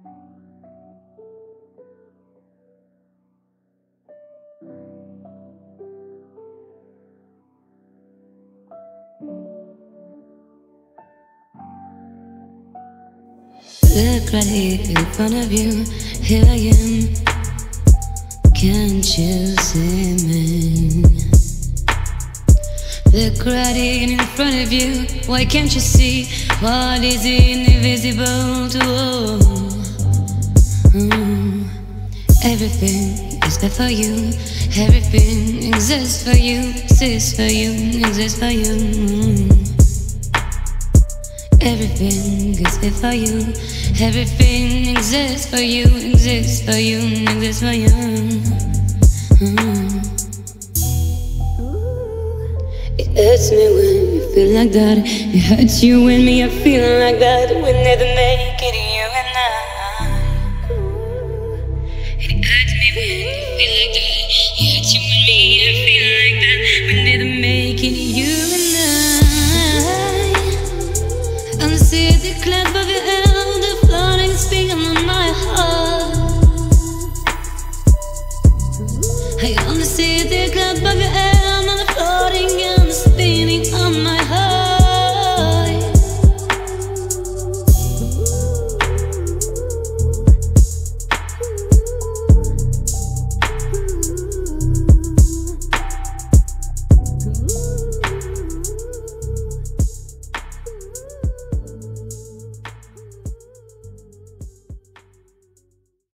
Look right here in front of you, here I am. Can't you see me? Look right here in front of you, why can't you see what is invisible to all? Everything is there for you, everything exists for you, exists for you, exists for you. Everything is there for you, everything exists for you, exists for you, exists for you. It hurts me when you feel like that. It hurts you when me I feel like that. We'll never make it, you and I. It hurts me when you feel like that. It hurts you when me I feel like that. We'll never make it, you and I. And see the clap of your hand, the floating speaking on my heart. I only see the clap of your hand.